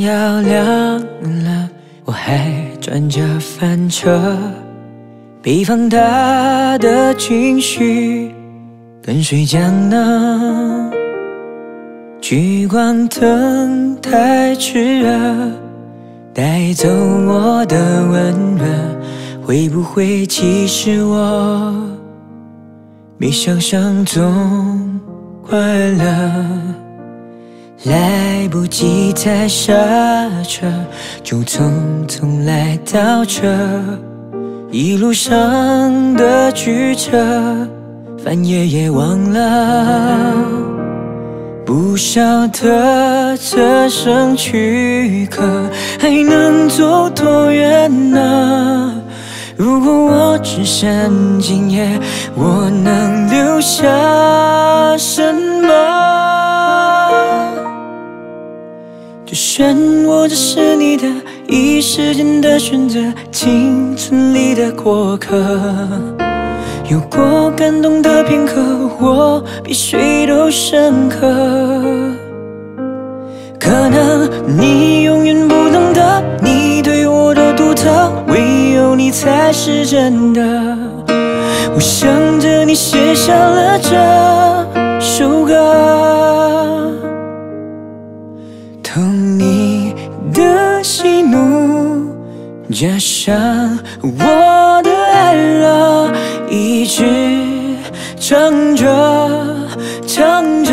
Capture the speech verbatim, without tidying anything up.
要亮了，我还转着翻车，被放大的情绪跟水浆呢。聚光灯太炽热，带走我的温热，会不会其实我比想象中快乐？来不及踩刹车，就匆匆来到这，一路上的曲折，翻页也忘了。不晓得这声躯壳还能走多远呢？如果我只剩今夜，我能留下什么？这漩涡只是你的一时间的选择，青春里的过客。有过感动的片刻，我比谁都深刻。可能你永远不懂得，你对我的独特，唯有你才是真的。我想着你写下了这首歌，疼你的喜怒，加上我的爱乐，一直唱着唱